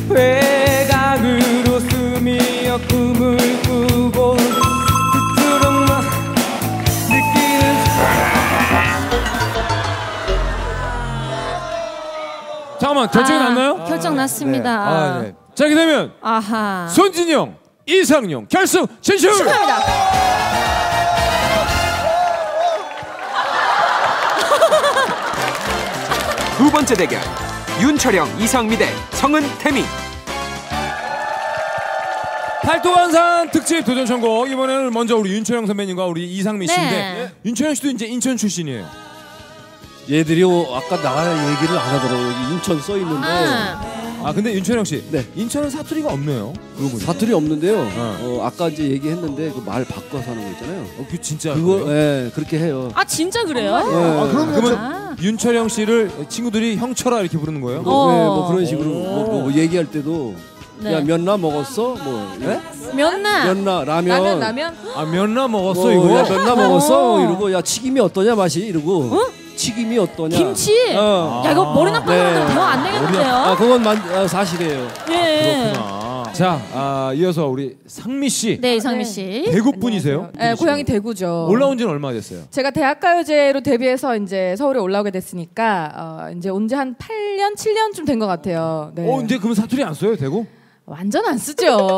외곽으로 스미어 꿈을 꾸고 그토록만 느끼는. 잠깐만, 결정이 났나요? 결정 났습니다. 네. 자, 이렇게 되면 아하. 손진영, 이상용 결승 진출! 축하합니다. 두 번째 대결 윤철영, 이상미 대 성은, 태미. 팔도환산 특집 도전 선곡. 이번에는 먼저 우리 윤철영 선배님과 우리 이상미 씨인데 네. 윤철영 씨도 이제 인천 출신이에요. 얘들이 아까 나갈 얘기를 안 하더라고요. 여기 인천 써 있는데. 아 근데 윤철영 씨, 네. 인천은 사투리가 없네요. 사투리 없는데요. 아까 이제 얘기했는데 그 말 바꿔서 하는 거 있잖아요. 그 진짜 그거 예, 그렇게 해요. 아 진짜 그래요? 그러면 윤철영 씨를 친구들이 형철아 이렇게 부르는 거예요? 네, 뭐 그런 식으로 뭐 얘기할 때도 네. 야 면나 먹었어? 뭐 예? 면나 라면. 아 면나 먹었어 뭐, 이거? 야 면나 먹었어? 이러고 야 튀김이 어떠냐 맛이? 이러고 튀김이 어떠냐? 김치? 야 이거 머리 나쁜 사람들 대화 안 되겠는데요? 아 그건 사실이에요. 예. 그렇구나. 자, 이어서 우리 상미 씨. 네, 이상미 씨. 대구 분이세요? 네, 고향이 대구죠. 올라온 지는 얼마나 됐어요? 제가 대학가요제로 데뷔해서 이제 서울에 올라오게 됐으니까 이제 온 지 한 8년, 7년쯤 된 것 같아요. 네. 이제 그러면 사투리 안 써요, 대구? 완전 안 쓰죠.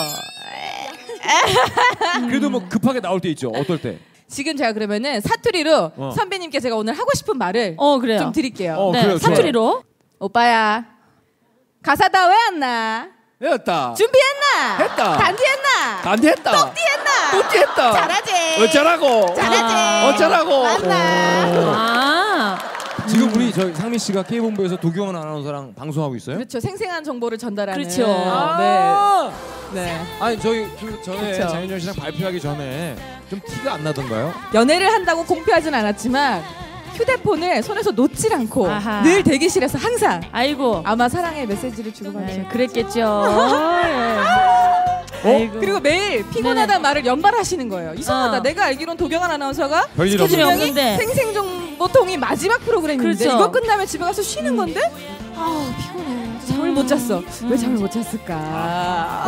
그래도 뭐 급하게 나올 때 있죠. 어떨 때? 지금 제가 그러면은 사투리로 선배님께 제가 오늘 하고 싶은 말을 그래요. 좀 드릴게요. 네, 그래요, 사투리로. 오빠야, 가사 다 외웠나? 했다. 준비했나? 했다. 단디했나? 단디했다. 똑띠했나? 똑띠했다. 잘하지. 어쩌라고? 잘하지. 어쩌라고? 맞나? 지금 우리 저희 상미 씨가 K본부에서 도경원 아나운서랑 방송하고 있어요? 그렇죠. 생생한 정보를 전달하는. 그렇죠. 네. 아니 저희 그 전에 그쵸. 장윤정 씨랑 발표하기 전에 좀 티가 안 나던가요? 연애를 한다고 공표하진 않았지만 휴대폰을 손에서 놓질 않고 아하. 늘 대기실에서 항상 아이고. 아마 사랑의 메시지를 주고받으셨죠. 네, 그랬겠죠. 아이고. 그리고 매일 피곤하다는 말을 연발하시는 거예요. 이상하다. 내가 알기론 도경환 아나운서가 별일 스케줄이 없는데. 없는데. 생생정보통이 마지막 프로그램인데 그렇죠. 이거 끝나면 집에 가서 쉬는 건데 피곤해. 잠을 못 잤어. 왜 잠을 못 잤을까?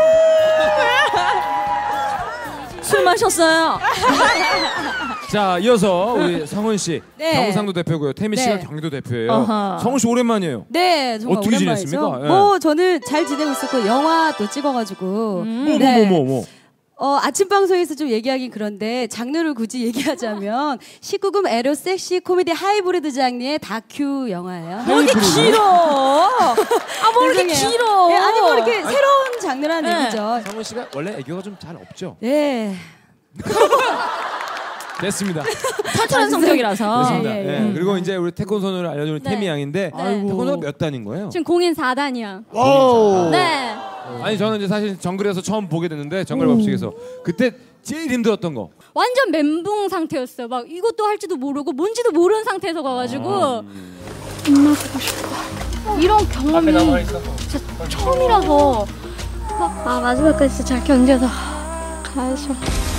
술 마셨어요. 자, 이어서 우리 성은 씨, 네. 경상도 대표고요. 태미 씨가 네. 경기도 대표예요. 어허. 성은 씨 오랜만이에요. 네, 정말 어떻게 오랜만이죠. 지냈습니까? 예. 뭐 저는 잘 지내고 있었고 영화도 찍어가지고 네. 뭐. 아침 방송에서 좀 얘기하긴 그런데 장르를 굳이 얘기하자면 19금 에로 섹시 코미디 하이브리드 장르의 다큐 영화예요. 뭐 이렇게 길어? 뭐 이렇게 죄송해요. 길어? 네, 아니 뭐 이렇게 새로운 장르라는 네. 얘기죠. 성은 씨가 원래 애교가 좀 잘 없죠? 네. 됐습니다. 털털한 성격이라서. 됐습니다. 예, 예. 그리고 이제 우리 태권도를 알려주는 네. 태미 양인데 태권도가 몇 단인 거예요? 지금 공인 4단이요. 오. 네. 아니 저는 이제 사실 정글에서 처음 보게 됐는데 정글 법칙에서 그때 제일 힘들었던 거. 완전 멘붕 상태였어요. 막 이것도 할지도 모르고 뭔지도 모르는 상태에서 가가지고 엄마 보고 싶어. 이런 경험이 진짜 처음이라서 마지막까지 진짜 잘 견뎌서 가야죠.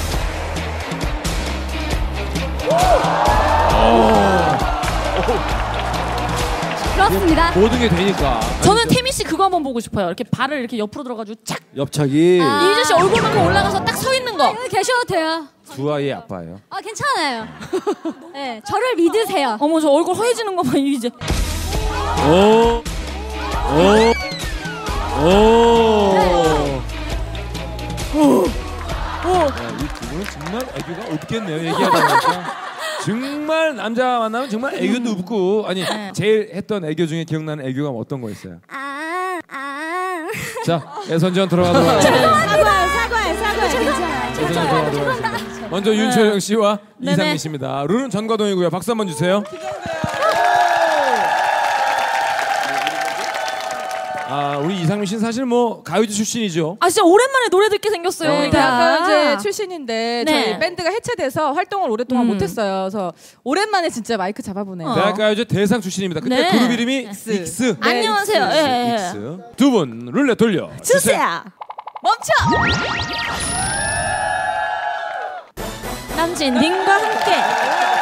그렇습니다. 모든 게 되니까. 저는 태미 씨 그거 한번 보고 싶어요. 이렇게 발을 이렇게 옆으로 들어가지고 착. 옆차기. 이휘재 씨 얼굴만큼 올라가서 딱 서 있는 거. 여기 계셔도 돼요. 두 아이의 아빠예요. 아 괜찮아요. 네, 저를 믿으세요. 어머 저 얼굴 허해지는 거 봐 이휘재. 오. 이 두 분은 정말 애교가 없겠네요. 얘기하다 보니까. 정말 남자 만나면 정말 애교도 없고 아니 제일 했던 애교 중에 기억나는 애교가 어떤 거 있어요? 자, 애선전 들어가도록 하겠습니다. 사과해. 애선전 들어가도록 하겠습니다. 먼저 윤철영 씨와 네네. 이상미 씨입니다. 룰은 전과동이고요. 박수 한번 주세요. 우리 이상미 씨는 사실 뭐 가요제 출신이죠. 진짜 오랜만에 노래 듣게 생겼어요. 네, 대학가요제 출신인데 네. 저희 밴드가 해체돼서 활동을 오랫동안 못했어요. 그래서 오랜만에 진짜 마이크 잡아보네요. 대학가요제 대상 출신입니다. 그때 네. 그룹 이름이 익스. 익스. 안녕하세요. 예. 익스. 두 분 룰렛 돌려 주세요. 멈춰! 남진님과 함께